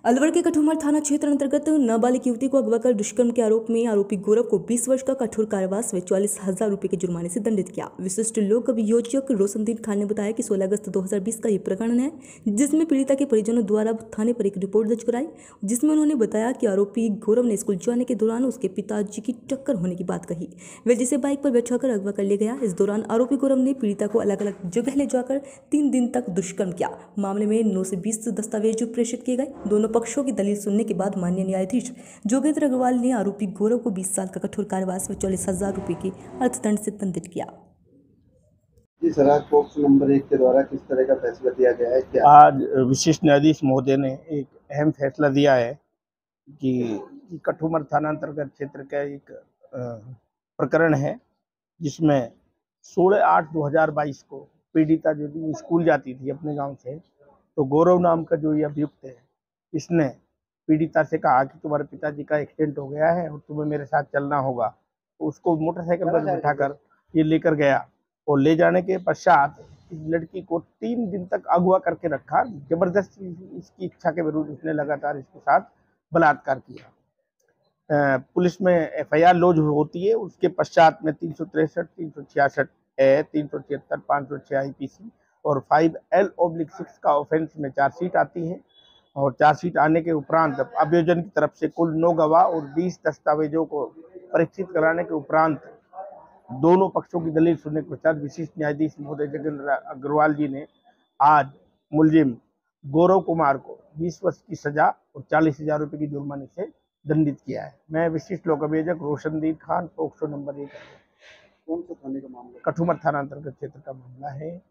अलवर के कठुमर थाना क्षेत्र अंतर्गत नाबालिग युवती को अगवा कर दुष्कर्म के आरोप में आरोपी गौरव को 20 वर्ष का कठोर कारावास व 44,000 रुपए के जुर्माने से दंडित किया। विशिष्ट लोक अभियोजक रोशनदीन खान ने बताया कि 16 अगस्त 2020 का ये प्रकरण है, जिसमें पीड़िता के परिजनों द्वारा थाने पर एक रिपोर्ट दर्ज कराई, जिसमें उन्होंने बताया कि आरोपी गौरव ने स्कूल जाने के दौरान उसके पिताजी की टक्कर होने की बात कही, वे जिसे बाइक पर बैठाकर अगवा कर ले गया। इस दौरान आरोपी गौरव ने पीड़िता को अलग अलग जगह ले जाकर 3 दिन तक दुष्कर्म किया। मामले में 9 से 20 दस्तावेज प्रेषित किए गए। दोनों पक्षों की दलील सुनने के बाद माननीय न्यायाधीश जोगेंद्र अग्रवाल ने आरोपी गौरव को 20 साल का कठोर कारावास व 44,000 रुपए के अर्थदंड से दंडित किया। जी सर, आज पॉक्सो नंबर 1 के द्वारा किस तरह का फैसला दिया गया है? क्या आज विशिष्ट न्यायाधीश महोदय ने एक अहम फैसला दिया है कि कठुमर थाना अंतर्गत क्षेत्र का एक प्रकरण है, जिसमें 16/8/2022 को पीड़िता जो थी स्कूल जाती थी अपने गांव से, तो गौरव नाम का जो ये अभियुक्त है, इसने पीड़िता से कहा कि तुम्हारे पिताजी का एक्सीडेंट हो गया है और तुम्हें मेरे साथ चलना होगा। तो उसको मोटरसाइकिल पर बिठाकर ये लेकर गया और ले जाने के पश्चात इस लड़की को 3 दिन तक अगवा करके रखा। जबरदस्ती इसकी इच्छा के विरुद्ध इसने लगातार इसके साथ बलात्कार किया। पुलिस में एफआईआर लॉन्च होती है। उसके पश्चात में 363, 366 ए, 376, 506 आईपीसी और 5L/6 का ऑफेंस में चार्जशीट आती है। और चार्जशीट आने के उपरांत अभियोजन की तरफ से कुल 9 गवाह और 20 दस्तावेजों को परीक्षित कराने के उपरांत दोनों पक्षों की दलील सुनने के पश्चात विशिष्ट न्यायाधीश महोदय जोगेंद्र अग्रवाल जी ने आज मुलजिम गौरव कुमार को 20 वर्ष की सजा और 40,000 रुपए की जुर्माने से दंडित किया है। मैं विशिष्ट लोक अभियोजक रोशनदीन खान, पॉक्सो नंबर 1। कौन सा थाने का मामला? कठुमर थाना अंतर्गत क्षेत्र का मामला है।